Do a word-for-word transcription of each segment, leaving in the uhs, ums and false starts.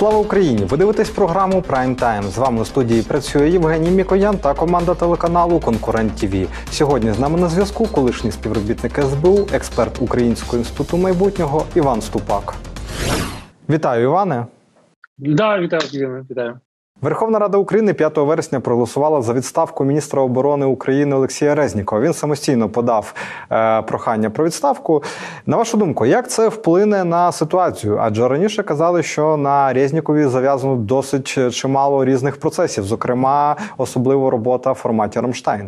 Слава Україні! Ви дивитесь програму Prime Time. З вами у студії працює Євгеній Мікоян та команда телеканалу «Конкурент ТВ». Сьогодні з нами на зв'язку колишній співробітник ес бе у, експерт Українського інституту майбутнього Іван Ступак. Вітаю, Іване! Да, вітаю, Євгеній, вітаю. Верховна Рада України п'ятого вересня проголосувала за відставку міністра оборони України Олексія Резнікова. Він самостійно подав е, прохання про відставку. На вашу думку, як це вплине на ситуацію? Адже раніше казали, що на Резнікові зав'язано досить чимало різних процесів, зокрема, особливо робота в форматі «Рамштайн».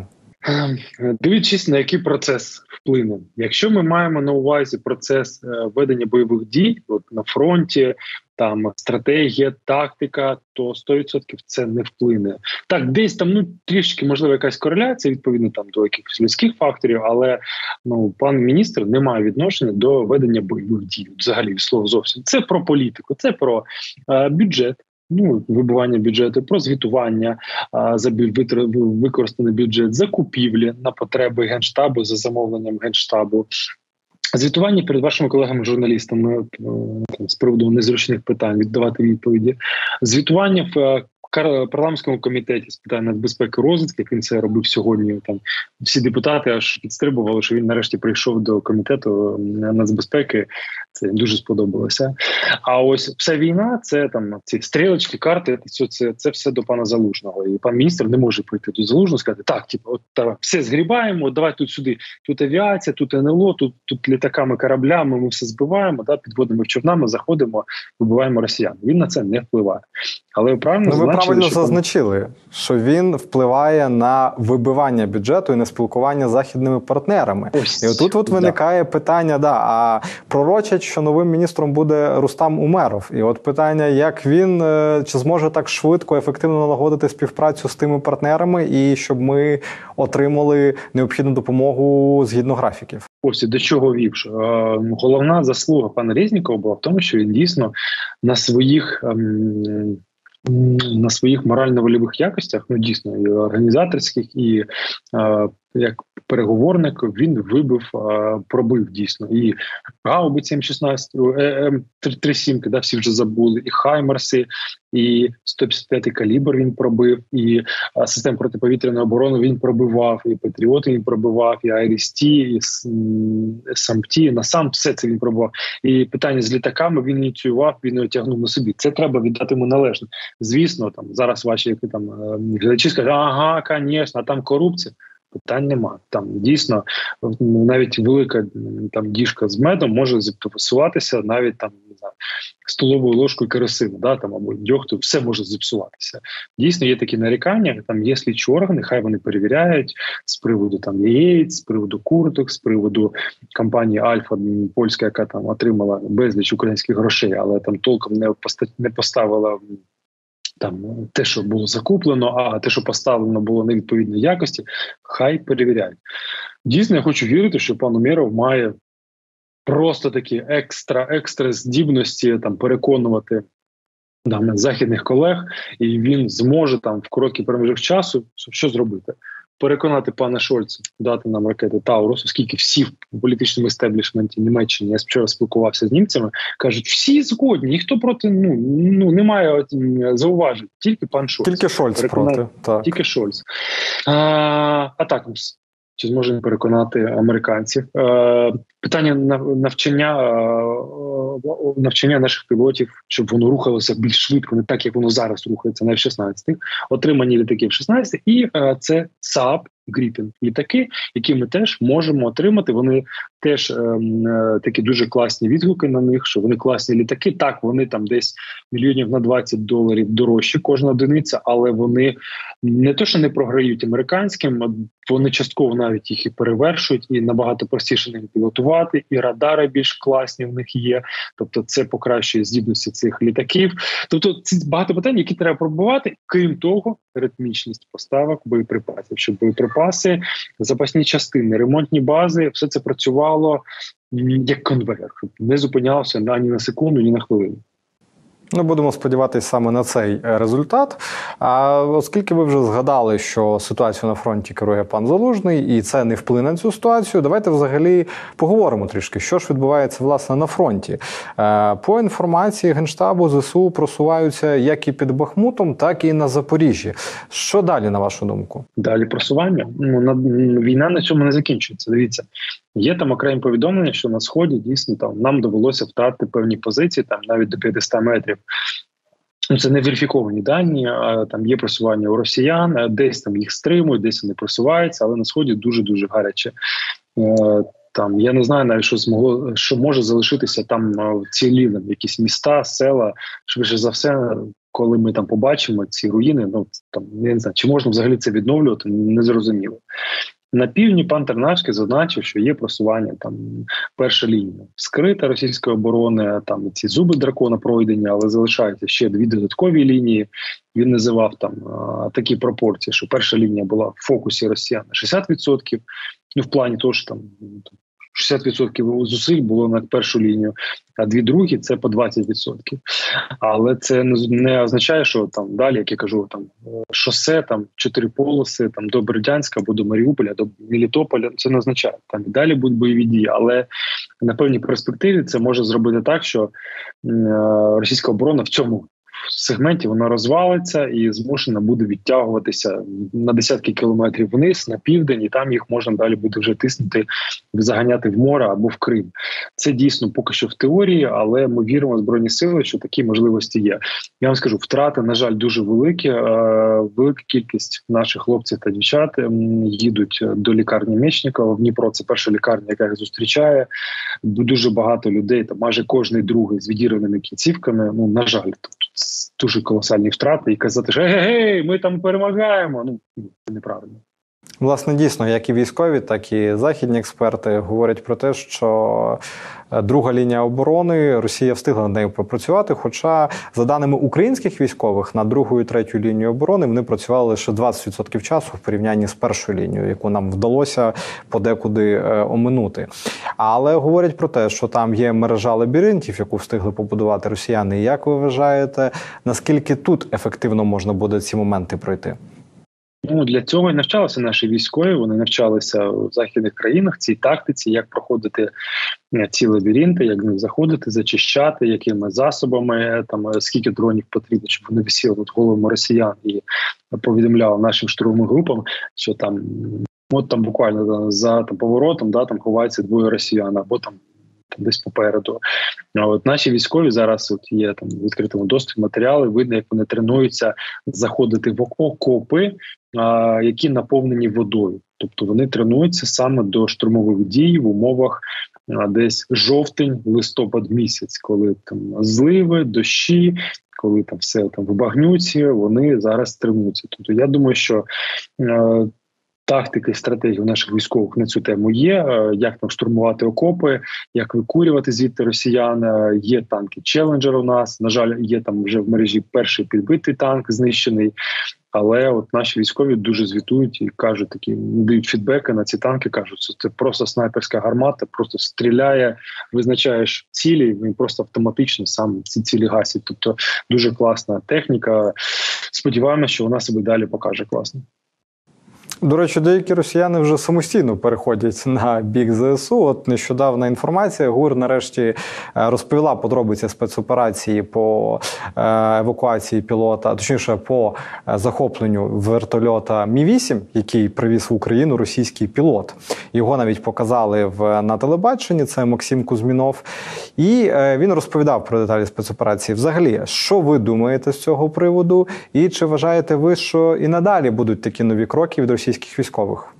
Дивлячись, на який процес вплине. Якщо ми маємо на увазі процес ведення бойових дій от на фронті, там стратегія, тактика, то сто відсотків це не вплине. Так, десь там ну трішки можливо якась кореляція відповідно там до якихось людських факторів, але ну пан міністр не має відношення до ведення бойових дій. Взагалі слово зовсім це про політику, це про е, бюджет. Ну, вибування бюджету, про звітування а, за використаний бюджет, закупівлі на потреби Генштабу за замовленням Генштабу. Звітування перед вашими колегами-журналістами з приводу незручних питань, віддавати відповіді. Звітування в парламентському комітеті з питань нацбезпеки і розвідки, як він це робив сьогодні. Там всі депутати аж підстрибували, що він нарешті прийшов до комітету нацбезпеки. Це дуже сподобалося. А ось вся війна, це там ці стрілочки, карти, це, це, це все до пана Залужного. І пан міністр не може прийти до Залужного і сказати, так, типу, от та, все згрібаємо, давай тут сюди, тут авіація, тут ен ел о, тут, тут літаками, кораблями, ми все збиваємо, да, підводимо човнами, заходимо, вибиваємо росіян. Він на це не впливає. Але ви правильно, ну, ви правильно що зазначили, там... що він впливає на вибивання бюджету і на спілкування з західними партнерами. Ось, і отут от виникає да. питання, да, а пророчать, що новим міністром буде Рустам Умеров. І от питання, як він, чи зможе так швидко, ефективно налагодити співпрацю з тими партнерами і щоб ми отримали необхідну допомогу згідно графіків. Ось, до чого вів. Головна заслуга пана Резнікова була в тому, що він дійсно на своїх... Ем... на своїх морально-вольових якостях, ну дійсно, і організаторських, і е, як переговорник, він вибив, е, пробив дійсно. І гаубиці ем шістнадцять, ем тридцять сім, да, всі вже забули, і Хаймерси, і сто п'ятдесят п'ятий калібр він пробив, і е, систем протиповітряної оборони він пробивав, і Патріоти він пробивав, і Айріс-Ті, і Сам-Ті, на сам все це він пробивав. І питання з літаками він ініціював, він його тягнув на собі. Це треба віддати йому належне. Звісно, там зараз ваші які там глядачі скажуть, ага, звісно, а там корупція. Питань нема. Там дійсно навіть велика там діжка з медом може зіпсуватися навіть там не знаю, столовою ложкою керосину, да, там або дьогтю, все може зіпсуватися. Дійсно є такі нарікання, там є слідчі органи, хай вони перевіряють з приводу там яєць, з приводу курток, з приводу компанії Альфа польська, яка там отримала безліч українських грошей, але там толком не поста- не поставила там те, що було закуплено, а те, що поставлено було невідповідної якості, хай перевіряють. Дійсно, я хочу вірити, що пан Умєров має просто такі екстра-екстра здібності там переконувати там, західних колег, і він зможе там в короткий проміжок часу що зробити? Переконати пана Шольца дати нам ракети Таурус, оскільки всі в політичному естеблішменті Німеччини, я вчора спілкувався з німцями, кажуть, всі згодні, ніхто проти, ну, ну немає зауважень, тільки пан Шольц. Тільки Шольц проти. Так. Тільки Шольц. А, Атакамс. Чи зможемо переконати американців? Е, питання навчання, е, навчання наших пілотів, щоб воно рухалося більш швидко, не так, як воно зараз рухається на еф шістнадцять. Отримані літаки еф шістнадцять і е, це СААП, Гріпен літаки, які ми теж можемо отримати. Вони теж е, е, такі дуже класні відгуки на них, що вони класні літаки. Так, вони там десь мільйонів на двадцять доларів дорожчі кожна одиниця, але вони не то, що не програють американським, вони частково навіть їх і перевершують, і набагато простіше ним пілотувати, і радари більш класні в них є. Тобто це покращує здібності цих літаків. Тобто це багато питань, які треба пробувати. Крім того, ритмічність поставок боєприпасів, щоб боєприпаси, запасні частини, ремонтні бази, все це працювало як конвейер, щоб не зупинявся ані на секунду, ні на хвилину. Ми будемо сподіватися саме на цей результат. А оскільки ви вже згадали, що ситуацію на фронті керує пан Залужний, і це не вплине на цю ситуацію, давайте взагалі поговоримо трішки, що ж відбувається, власне, на фронті. По інформації Генштабу, ЗСУ просуваються як і під Бахмутом, так і на Запоріжжі. Що далі, на вашу думку? Далі просування? Ну, на, війна на цьому не закінчується. Дивіться, є там окремі повідомлення, що на Сході дійсно там нам довелося втратити певні позиції, там навіть до п'ятсот метрів. Ну, це не верифіковані дані, а там є просування у росіян, десь там їх стримують, десь вони просуваються, але на Сході дуже-дуже гаряче. Там, я не знаю навіть, що змогло, що може залишитися там цілілим, якісь міста, села, швидше за все, коли ми там побачимо ці руїни, ну там я не знаю, чи можна взагалі це відновлювати, не зрозуміло. На півдні пан Тернавський зазначив, що є просування, там перша лінія скрита російської оборони, там ці зуби дракона пройдені, але залишаються ще дві додаткові лінії. Він називав там а, такі пропорції, що перша лінія була в фокусі росіян на шістдесят відсотків, ну в плані того, що там шістдесят відсотків зусиль було на першу лінію, а дві другі – це по двадцять відсотків. Але це не означає, що там далі, як я кажу, там шосе, там чотири полоси, там до Бердянська або до Маріуполя, до Мелітополя, це не означає. Там і далі будуть бойові дії, але на певній перспективі це може зробити так, що е, російська оборона в цьому сегменті вона розвалиться і змушена буде відтягуватися на десятки кілометрів вниз, на південь, і там їх можна далі буде вже тиснути, заганяти в море або в Крим. Це дійсно поки що в теорії, але ми віримо в Збройні Сили, що такі можливості є. Я вам скажу, втрати, на жаль, дуже великі. Велика кількість наших хлопців та дівчат їдуть до лікарні Мечникова. В Дніпро це перша лікарня, яка їх зустрічає. Дуже багато людей, там майже кожний другий з відірваними кінцівками. Ну, на жаль, тут дуже колосальні втрати, і казати, що гей-гей, ми там перемагаємо, ну, це неправильно. Власне, дійсно, як і військові, так і західні експерти говорять про те, що друга лінія оборони, Росія встигла над нею попрацювати, хоча, за даними українських військових, на другу і третю лінію оборони вони працювали лише двадцять відсотків часу в порівнянні з першою лінією, яку нам вдалося подекуди оминути. Але говорять про те, що там є мережа лабіринтів, яку встигли побудувати росіяни. Як ви вважаєте, наскільки тут ефективно можна буде ці моменти пройти? Ну, для цього і навчалися наші військові, вони навчалися в західних країнах цій тактиці, як проходити ці лабіринти, як в них заходити, зачищати, якими засобами, там скільки дронів потрібно, щоб вони висіли над головами росіян, і повідомляли нашим штурмовим групам, що там от там буквально за там, поворотом, да, там ховається двоє росіян, або там десь попереду. А от наші військові зараз от є там в відкритому доступі матеріали, видно, як вони тренуються заходити в окопи, а, які наповнені водою. Тобто вони тренуються саме до штурмових дій в умовах а, десь жовтень, листопад місяць, коли там зливи, дощі, коли там все там в багнюці, вони зараз тренуються. Тобто я думаю, що а, тактики, стратегії у наших військових на цю тему є, як там штурмувати окопи, як викурювати звідти росіян. Є танки «Челенджер» у нас, на жаль, є там вже в мережі перший підбитий танк знищений, але от наші військові дуже звітують і кажуть, такі дають фідбеки на ці танки, кажуть, що це просто снайперська гармата, просто стріляє, визначаєш цілі, він просто автоматично сам ці цілі гасить. Тобто дуже класна техніка. Сподіваємося, що вона себе далі покаже класно. До речі, деякі росіяни вже самостійно переходять на бік ЗСУ. От нещодавна інформація, ГУР нарешті розповіла подробиці спецоперації по евакуації пілота, точніше, по захопленню вертольота Мі вісім, який привіз в Україну російський пілот. Його навіть показали в, на телебаченні, це Максим Кузьмінов. І він розповідав про деталі спецоперації. Взагалі, що ви думаєте з цього приводу? І чи вважаєте ви, що і надалі будуть такі нові кроки від російських військових?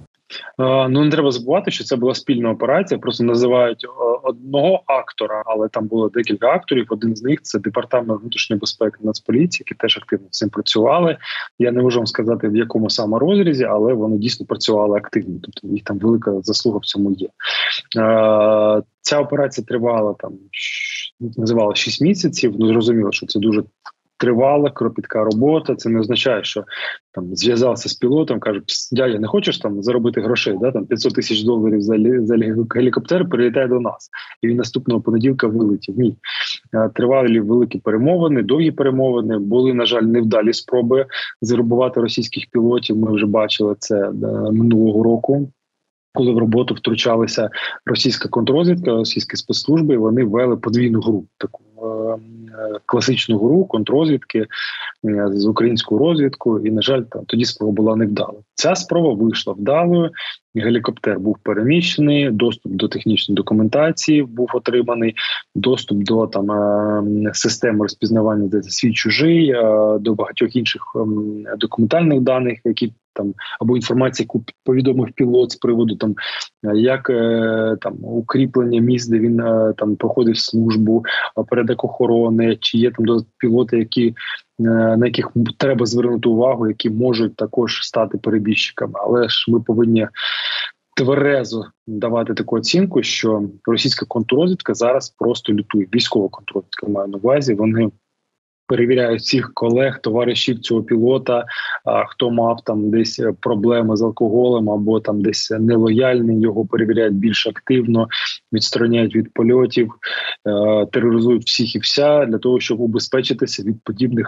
Uh, ну, не треба забувати, що це була спільна операція, просто називають uh, одного актора, але там було декілька акторів, один з них – це Департамент внутрішньої безпеки Нацполіції, які теж активно з цим працювали. Я не можу вам сказати, в якому саме розрізі, але вони дійсно працювали активно, тобто їх там велика заслуга в цьому є. Uh, ця операція тривала, там, називала шість місяців, ну, зрозуміло, що це дуже тривала, кропітка робота. Це не означає, що там зв'язався з пілотом, каже, дядя, не хочеш там заробити грошей, да, там п'ятсот тисяч доларів за, за гелікоптер, перелітай до нас. І він наступного понеділка вилетів. Ні. Тривали великі перемовини, довгі перемовини, були, на жаль, невдалі спроби завербувати російських пілотів. Ми вже бачили це да, минулого року, коли в роботу втручалися російська контррозвідка, російські спецслужби, і вони ввели подвійну гру, таку е- класичну гру контррозвідки е- з українською розвідкою, і, на жаль, там, тоді спроба була невдала. Ця спроба вийшла вдалою, гелікоптер був переміщений, доступ до технічної документації був отриманий, доступ до там е- системи розпізнавання, де свій-чужий, е- до багатьох інших е- документальних даних, які там або інформація, яку повідомив пілот з приводу там як е, там укріплення місць, де він е, там проходив службу, порядок охорони, чи є там пілоти, які е, на яких треба звернути увагу, які можуть також стати перебіжчиками. Але ж ми повинні тверезо давати таку оцінку, що російська контррозвідка зараз просто лютує. Військова контррозвідка маю на увазі. Вони перевіряють всіх колег, товаришів цього пілота, а, хто мав там десь проблеми з алкоголем або там десь нелояльний, його перевіряють більш активно, відстороняють від польотів, е- тероризують всіх і вся для того, щоб убезпечитися від подібних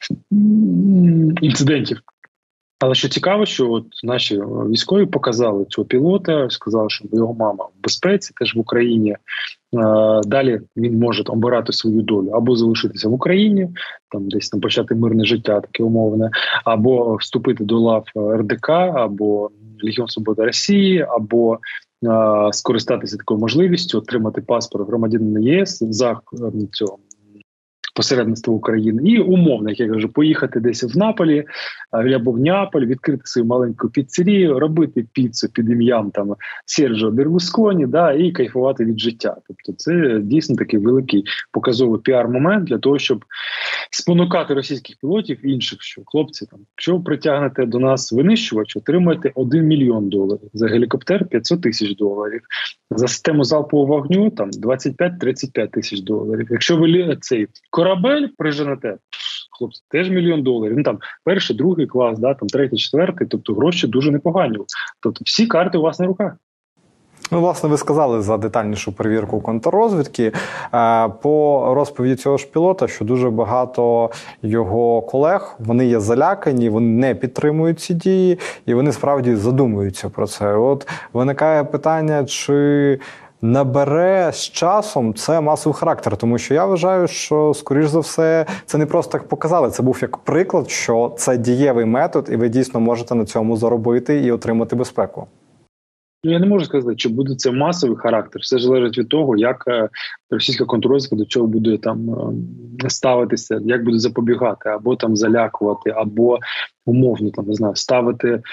інцидентів. Але що цікаво, що от наші військові показали цього пілота, сказали, що його мама в безпеці, теж в Україні. Далі він може там обирати свою долю, або залишитися в Україні, там десь там почати мирне життя, таке умовне, або вступити до лав ер де ка, або Легіон Свободи Росії, або а, скористатися такою можливістю, отримати паспорт громадянина є ес за цього посередництво України, і умовно, як я кажу, поїхати десь в Наполі або в Неаполь, відкрити свою маленьку піцерію, робити піцу під ім'ям там Серджо Берлусконі, да, і кайфувати від життя. Тобто це дійсно такий великий показовий піар-момент для того, щоб спонукати російських пілотів і інших, що хлопці, там, якщо ви притягнете до нас винищувач, отримаєте один мільйон доларів, за гелікоптер п'ятсот тисяч доларів, за систему залпового вогню там двадцять п'ять - тридцять п'ять тисяч доларів. Якщо ви цей корабель приженете, хлопці, теж мільйон доларів. Ну там перший, другий клас, да, там третій, четвертий, тобто гроші дуже непогані. Тобто всі карти у вас на руках. Ну, власне, ви сказали за детальнішу перевірку контррозвідки. По розповіді цього ж пілота, що дуже багато його колег, вони є залякані, вони не підтримують ці дії, і вони справді задумуються про це. От виникає питання, чи набере з часом це масовий характер, тому що я вважаю, що, скоріш за все, це не просто так показали, це був як приклад, що це дієвий метод, і ви дійсно можете на цьому заробити і отримати безпеку. Я не можу сказати, чи буде це масовий характер. Все залежить від того, як російська контррозвідка до цього буде там ставитися, як буде запобігати, або там залякувати, або умовно там не знаю, ставити е-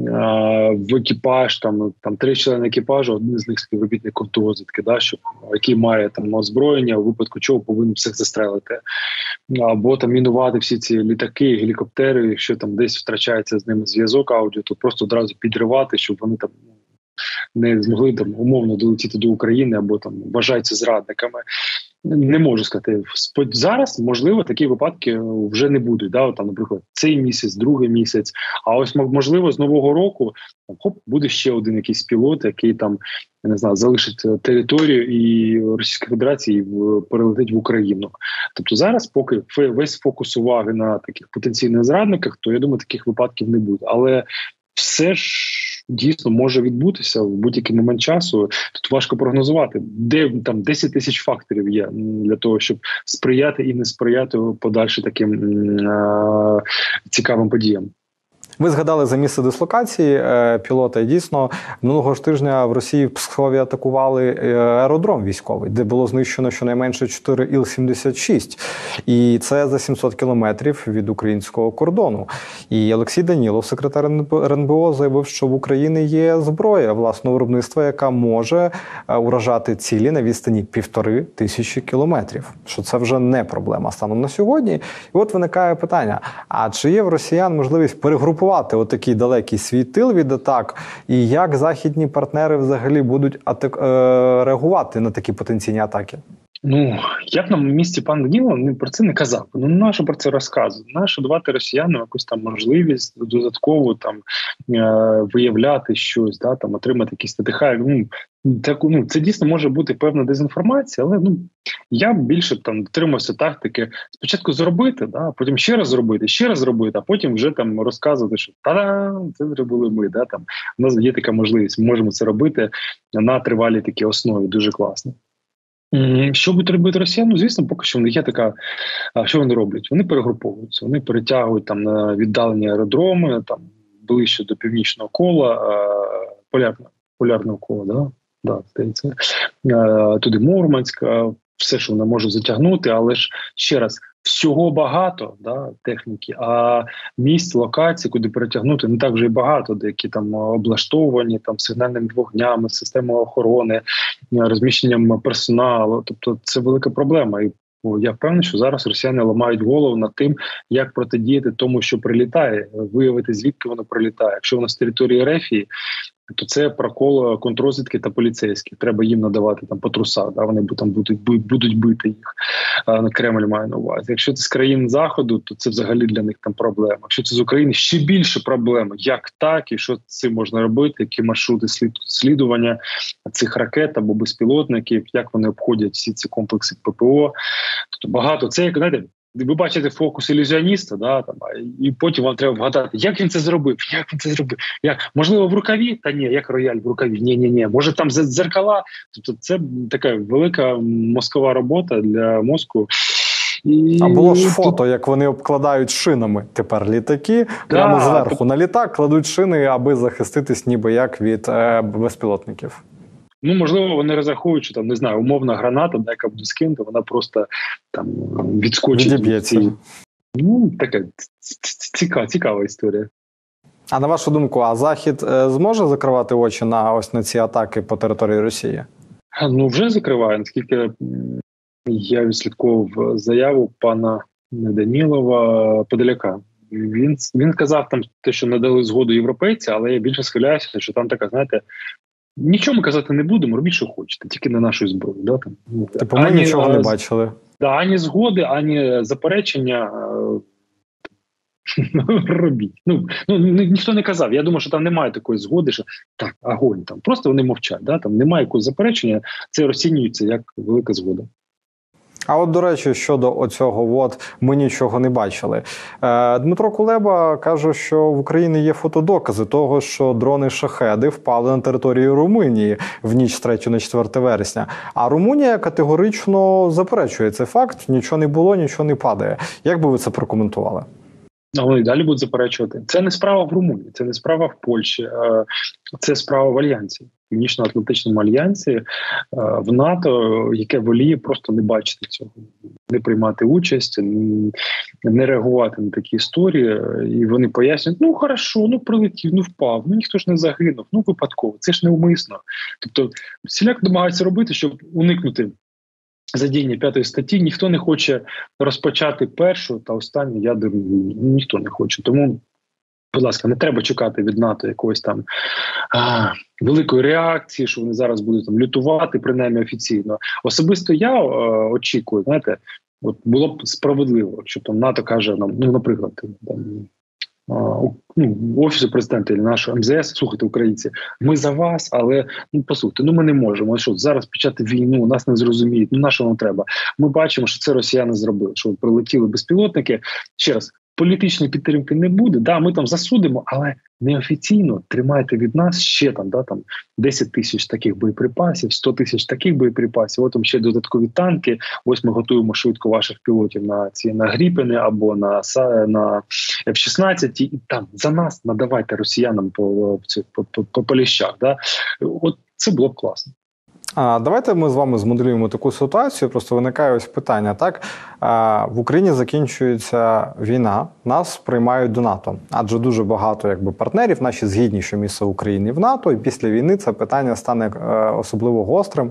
в екіпаж там там три члени екіпажу, один з них співробітник контррозвідки, да, що який має там озброєння, у випадку чого повинен всіх застрелити, або там мінувати всі ці літаки, гелікоптери, якщо там десь втрачається з ними зв'язок аудіо, то просто одразу підривати, щоб вони там не змогли там умовно долетіти до України або там вважаються зрадниками. Не можу сказати. Зараз, можливо, такі випадки вже не будуть. Да? Там, наприклад, цей місяць, другий місяць. А ось, можливо, з Нового року там, хоп, буде ще один якийсь пілот, який там, я не знаю, залишить територію і Російської Федерації перелетить в Україну. Тобто зараз, поки весь фокус уваги на таких потенційних зрадниках, то, я думаю, таких випадків не буде. Але все ж дійсно може відбутися в будь-який момент часу. Тут важко прогнозувати, де там десять тисяч факторів є для того, щоб сприяти і не сприяти подальше таким е- цікавим подіям. Ви згадали за місце дислокації е, пілота. І дійсно, минулого ж тижня в Росії в Пскові атакували аеродром військовий, де було знищено щонайменше чотири Іл сімдесят шість. І це за сімсот кілометрів від українського кордону. І Олексій Данілов, секретар ер ен бе о, заявив, що в Україні є зброя власного виробництва, яка може уражати цілі на відстані півтори тисячі кілометрів. Що це вже не проблема станом на сьогодні. І от виникає питання, а чи є в росіян можливість перегрупувати отакий далекий свій тил від атак, і як західні партнери взагалі будуть атак... реагувати на такі потенційні атаки? Ну, я б на місці пана Данілова про це не казав. Ну, нащо про це розказувати? Нащо давати росіянам якусь там можливість додатково там е- виявляти щось, да, там, отримати якісь надихає. Ну, так, ну, це дійсно може бути певна дезінформація, але ну, я більше там дотримався тактики спочатку зробити, да, потім ще раз зробити, ще раз зробити, а потім вже там розказувати, що та-дам, це зробили ми. Да, там. У нас є така можливість, ми можемо це робити на тривалій такій основі, дуже класно. Що будуть робити росіяни? Ну, звісно, поки що в них є така, що вони роблять? Вони перегруповуються, вони перетягують там на віддалені аеродроми, там ближче до північного кола, полярного, полярного кола, да? Да, здається, туди Мурманськ, все, що вони можуть затягнути, але ж ще раз, всього багато, да, техніки, а місць, локацій, куди перетягнути, не так вже й багато, деякі там облаштовані там сигнальними вогнями, системою охорони, розміщенням персоналу. Тобто це велика проблема. І я впевнений, що зараз росіяни ламають голову над тим, як протидіяти тому, що прилітає, виявити, звідки воно прилітає. Якщо воно з території Рефії, то це прокол контррозвідки та поліцейських. Треба їм надавати там по трусах, да, вони там будуть, будуть бити їх. На Кремль має на увазі. Якщо це з країн Заходу, то це взагалі для них там проблема. Якщо це з України, ще більше проблема. Як так, і що з цим можна робити, які маршрути слід, слідування цих ракет або безпілотників, як вони обходять всі ці комплекси ППО. Тобто багато, це як, знаєте, ви бачите фокус ілюзіоніста, да, там, і потім вам треба вгадати, як він це зробив, як він це зробив, як, можливо, в рукаві? Та ні, як рояль в рукаві, ні-ні-ні, може там дзеркала? Тобто це така велика мозкова робота для мозку. І... А було ж фото, як вони обкладають шинами тепер літаки, да, прямо зверху то... на літак кладуть шини, аби захиститись ніби як від е, безпілотників. Ну, можливо, вони розраховують, що там, не знаю, умовна граната, да, яка буде скинута, вона просто там відскочить. Відіб'ється. Ну, така цікава, цікава історія. А на вашу думку, а Захід зможе закривати очі на ось на ці атаки по території Росії? Ну, вже закриває. Наскільки я відслідковував заяву пана Данілова Подоляка. Він, він казав там те, що надали згоду європейці, але я більше схиляюся, що там така, знаєте, нічого ми казати не будемо, робіть, що хочете, тільки на нашу зброю. Да, там. Типу ми ані, нічого не бачили. Да, ані згоди, ані заперечення робіть. Ну, ну, ніхто не казав. Я думаю, що там немає такої згоди, що так, агонь там. Просто вони мовчать. Да? Там немає якогось заперечення, це розцінюється як велика згода. А от, до речі, щодо оцього, от, ми нічого не бачили. Е, Дмитро Кулеба каже, що в Україні є фотодокази того, що дрони-шахеди впали на територію Румунії в ніч з третього на четверте вересня. А Румунія категорично заперечує цей факт. Нічого не було, нічого не падає. Як би ви це прокоментували? А вони далі будуть заперечувати. Це не справа в Румунії, це не справа в Польщі, це справа в Альянсі. Північно-Атлантичному альянсі, в НАТО, яке воліє просто не бачити цього, не приймати участь, не реагувати на такі історії. І вони пояснюють, ну хорошо, ну прилетів, ну впав, ну ніхто ж не загинув, ну випадково, це ж неумисно. Тобто всіляк намагаються робити, щоб уникнути задіяння п'ятої статті. Ніхто не хоче розпочати першу та останню ядерну війну. Ніхто не хоче. Тому, будь ласка, не треба чекати від НАТО якоїсь там а, великої реакції, що вони зараз будуть там лютувати, принаймні офіційно. Особисто я а, очікую, знаєте, от було б справедливо, якщо там НАТО каже нам, ну, наприклад, там, а, ну, Офісу президента і нашого ем зе ес, слухайте, українці, ми за вас, але, ну, послухайте, ну ми не можемо, що зараз почати війну, нас не зрозуміють, ну на що нам треба? Ми бачимо, що це росіяни зробили, що прилетіли безпілотники. Ще раз, політичної підтримки не буде, да, ми там засудимо, але неофіційно тримайте від нас ще там, да, там десять тисяч таких боєприпасів, сто тисяч таких боєприпасів, от там ще додаткові танки, ось ми готуємо швидко ваших пілотів на ці на Гріпени або на, на еф шістнадцять, і там за нас надавайте росіянам по, по, по, по, по ліщах. Да? От це було б класно. А давайте ми з вами змоделюємо таку ситуацію. Просто виникає ось питання. Так, а, в Україні закінчується війна, нас приймають до НАТО. Адже дуже багато якби партнерів, наші згідні, що місце України в НАТО. І після війни це питання стане особливо гострим.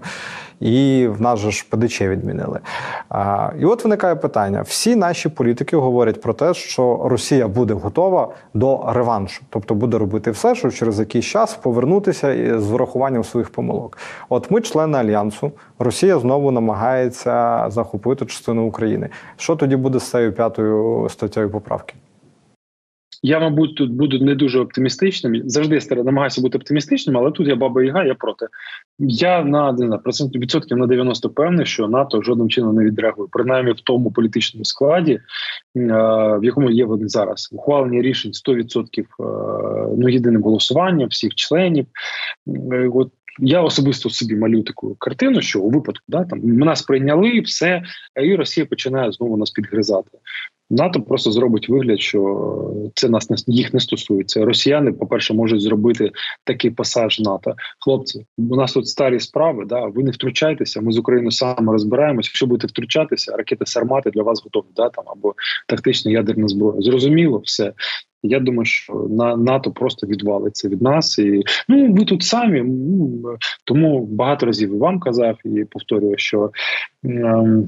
І в нас же ж пе де че відмінили. А, і от виникає питання. Всі наші політики говорять про те, що Росія буде готова до реваншу. Тобто буде робити все, щоб через якийсь час повернутися з врахуванням своїх помилок. От ми, члени Альянсу, Росія знову намагається захопити частину України. Що тоді буде з цією п'ятою статтею поправки? Я, мабуть, тут буду не дуже оптимістичним. Завжди я намагаюся бути оптимістичним, але тут я баба Яга, я проти. Я на не знаю, процент, відсотків на дев'яносто певний, що НАТО жодним чином не відреагує. Принаймні в тому політичному складі, в якому є вони зараз. Ухвалення рішень сто відсотків ну, єдиним голосуванням всіх членів. От я особисто собі малюю таку картину, що у випадку да, там, нас прийняли, все, і Росія починає знову нас підгризати. НАТО просто зробить вигляд, що це нас не їх не стосується. Росіяни, по-перше, можуть зробити такий пасаж НАТО. Хлопці, у нас тут старі справи, да, ви не втручайтеся, ми з Україною саме розбираємося. Якщо будете втручатися, ракети «Сармати» для вас готові, да, там, або тактична ядерна зброя. Зрозуміло, все. Я думаю, що на НАТО просто відвалиться від нас. І ну ви тут самі. Ну, тому багато разів і вам казав, і повторюю, що ем,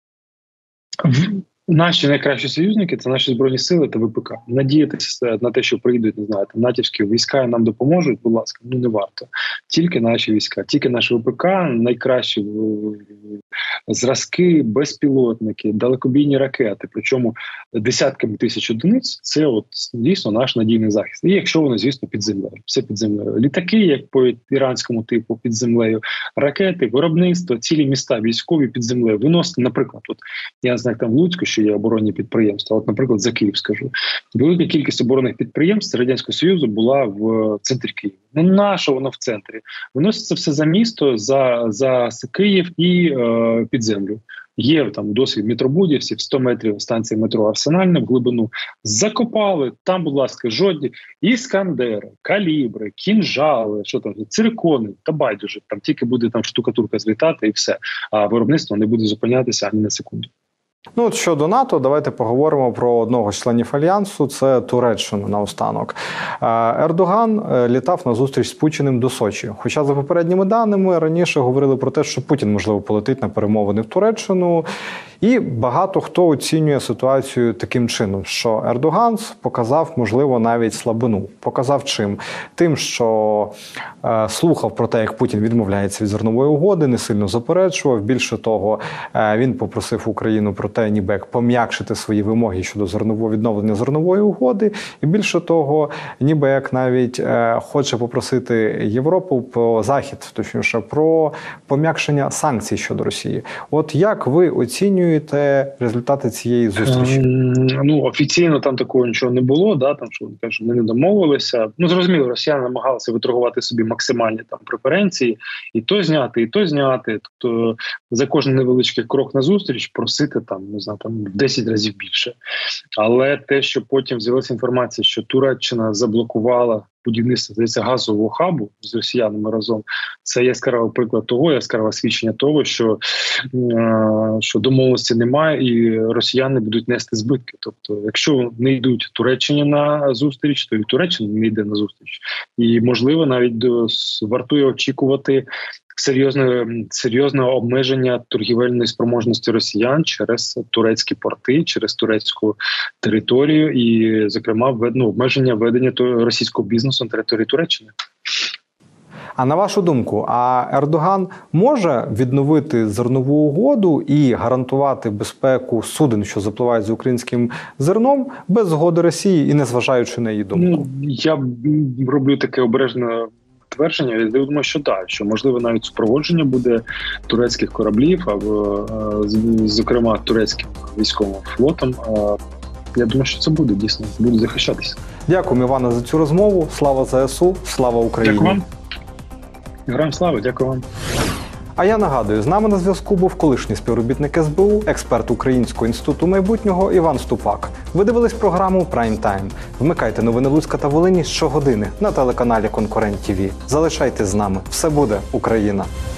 наші найкращі союзники – це наші Збройні Сили та ВПК. Надіятися на те, що прийдуть, не знаю, там, натівські війська і нам допоможуть, будь ласка, ну не варто. Тільки наші війська, тільки наш ВПК, найкращі зразки, безпілотники, далекобійні ракети, причому десятками тисяч одиниць – це от дійсно наш надійний захист. І якщо воно, звісно, під землею, все під землею. Літаки, як по іранському типу, під землею, ракети, виробництво, цілі міста військові під землею. Виносити, наприклад, от я знаю, там в Луцьку, що є оборонні підприємства, от, наприклад, за Київ скажу. Велика кількість оборонних підприємств Радянського Союзу була в центрі Києва. Ну, на що воно в центрі? Виноситься все за місто, за, за Київ і е, під землю. Є там досвід метробудівців, сто метрів станції метро Арсенальне в глибину. Закопали, там, будь ласка, жодні іскандери, калібри, кінжали, що там, циркони, та байдуже. Там тільки буде там штукатурка злітати і все. А виробництво не буде зупинятися ані на секунду. Ну, от щодо НАТО, давайте поговоримо про одного з членів Альянсу, це Туреччину наостанок. Ердоган літав на зустріч з Путіним до Сочі. Хоча за попередніми даними раніше говорили про те, що Путін, можливо, полетить на перемовини в Туреччину. І багато хто оцінює ситуацію таким чином, що Ердоган показав, можливо, навіть слабину. Показав чим? Тим, що е, слухав про те, як Путін відмовляється від зернової угоди, не сильно заперечував. Більше того, е, він попросив Україну про те, ніби як пом'якшити свої вимоги щодо зернового відновлення зернової угоди. І більше того, ніби як навіть е, хоче попросити Європу про Захід, точніше, про пом'якшення санкцій щодо Росії. От як ви оцінюєте результати цієї зустрічі? Ну, офіційно там такого нічого не було, да, там, що, що ми не домовилися. Ну, зрозуміло, росіяни намагалися виторгувати собі максимальні там преференції, і то зняти, і то зняти. Тобто за кожен невеличкий крок на зустріч просити там, не знаю, там в десять разів більше. Але те, що потім з'явилася інформація, що Туреччина заблокувала будівництво, здається, газового хабу з росіянами разом, це яскравий приклад того, яскраве свідчення того, що, е, що домовленості немає і росіяни будуть нести збитки. Тобто, якщо не йдуть Туреччині на зустріч, то і Туреччина не йде на зустріч. І, можливо, навіть до, вартує очікувати серйозне, серйозне обмеження торгівельної спроможності росіян через турецькі порти, через турецьку територію і, зокрема, ну, обмеження ведення російського бізнесу на території Туреччини. А на вашу думку, а Ердоган може відновити зернову угоду і гарантувати безпеку суден, що запливають з українським зерном, без згоди Росії і не зважаючи на її думку? Ну, я роблю таке обережне твердження. Я думаю, що так, що можливо навіть супроводження буде турецьких кораблів, або, зокрема, турецьким військовим флотом. Я думаю, що це буде дійсно, буде захищатися. Дякую, Іване, за цю розмову. Слава ЗСУ, слава Україні. Дякую вам. Героям слави, дякую вам. А я нагадую, з нами на зв'язку був колишній співробітник ес бе у, експерт Українського інституту майбутнього Іван Ступак. Ви дивились програму «Прайм Тайм». Вмикайте новини Луцька та Волині щогодини на телеканалі «Конкурент ТІВІ». Залишайтесь з нами. Все буде Україна!